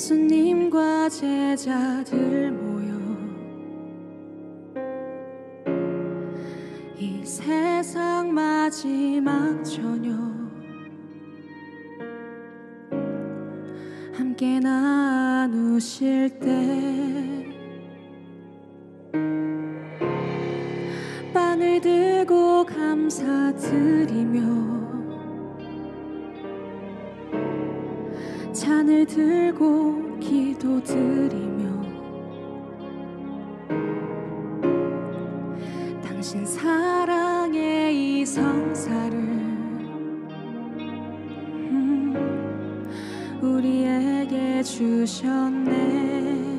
예수님과 제자들 모여 이 세상 마지막 저녁 함께 나누실 때 빵을 들고 감사드리며 잔을 들고 기도드리며 당신 사랑의 이 성사를 우리에게 주셨네.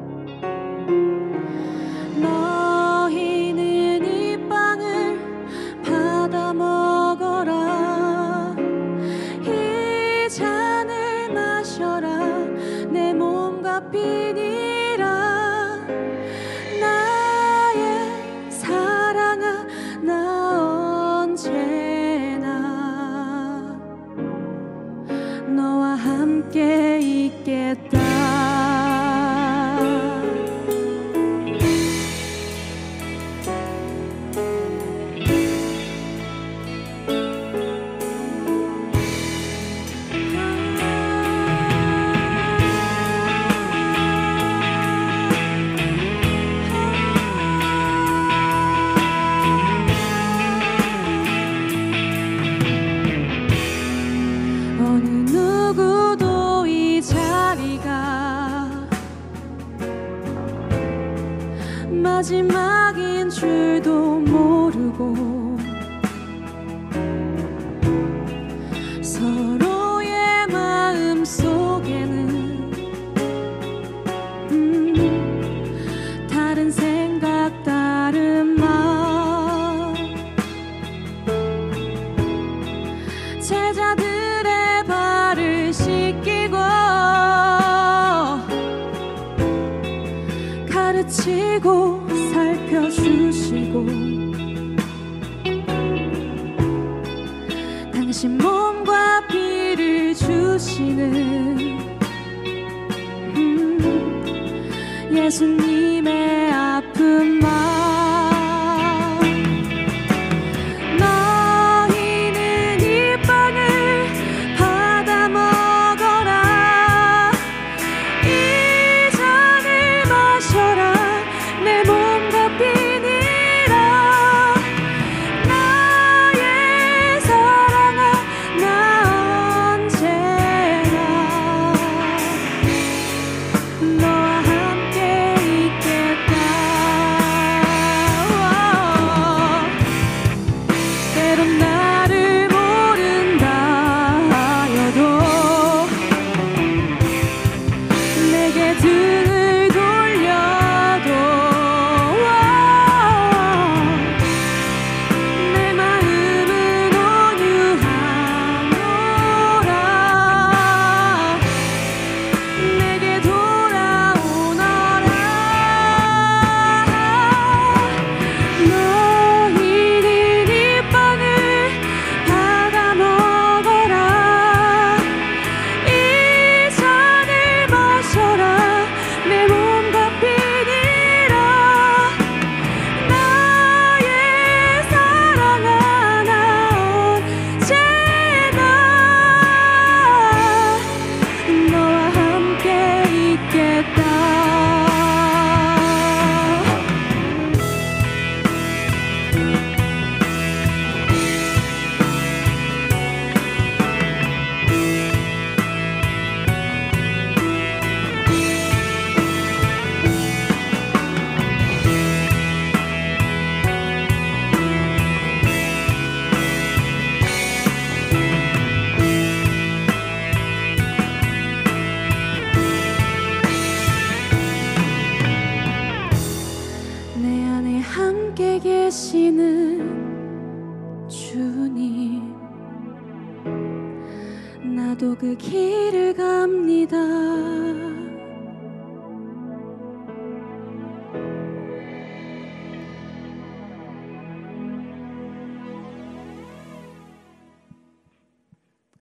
너희는 이 빵을 받아 먹어라. 이 잔을 마셔라. 내 몸과 피니라. 나의 사랑아, 나 언제나 너와 함께 있겠다. 어느 누구도 이 자리가 마지막인 줄도 모르고 서로의 마음 속에는 다른 생각 다른 마음 제자들의 발을 씻기고 가르치고 살펴주시고 당신 몸과 피를 주시는 예수님의 아픈 마음. 너희는 이 빵을 받아 먹어라. 이 잔을 마셔라. 내 몸과 피니라. 나의 사랑아, 나 언제나 너와 함께 있겠다. 때론 나를 모른다 하여도 내게 등을 돌려도 내 마음은 온유하노라. 내게 돌아오너라. 너희는 이 빵을 받아 먹어라. 이 잔을 마셔라. 내 몸과 피니라. 나의 사랑아, 나 언제나 너와 함께 있겠다. 내 안에 함께 계시는 주님, 나도 그 길을 갑니다.